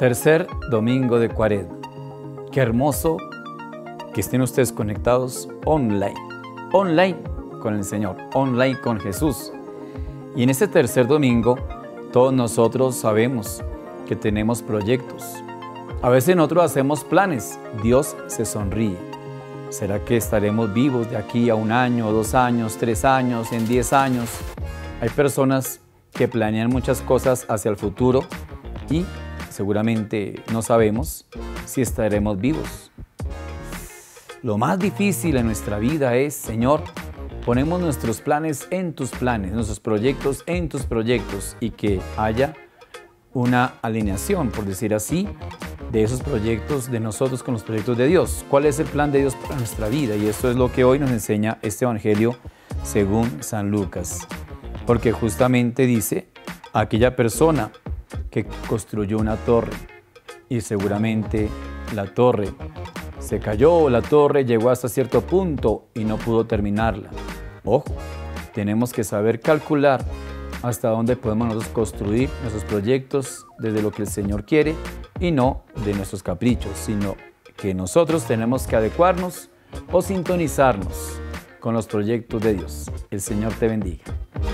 Tercer domingo de Cuaresma. Qué hermoso que estén ustedes conectados online con el Señor, online con Jesús. Y en este tercer domingo, todos nosotros sabemos que tenemos proyectos. A veces nosotros hacemos planes, Dios se sonríe. ¿Será que estaremos vivos de aquí a 1 año, 2 años, 3 años, en 10 años? Hay personas que planean muchas cosas hacia el futuro y seguramente no sabemos si estaremos vivos. Lo más difícil en nuestra vida es, Señor, ponemos nuestros planes en tus planes, nuestros proyectos en tus proyectos y que haya una alineación, por decir así, de esos proyectos de nosotros con los proyectos de Dios. ¿Cuál es el plan de Dios para nuestra vida? Y esto es lo que hoy nos enseña este Evangelio según San Lucas. Porque justamente dice, aquella persona que construyó una torre y seguramente la torre se cayó, la torre llegó hasta cierto punto y no pudo terminarla. Ojo, tenemos que saber calcular hasta dónde podemos nosotros construir nuestros proyectos desde lo que el Señor quiere y no de nuestros caprichos, sino que nosotros tenemos que adecuarnos o sintonizarnos con los proyectos de Dios. El Señor te bendiga.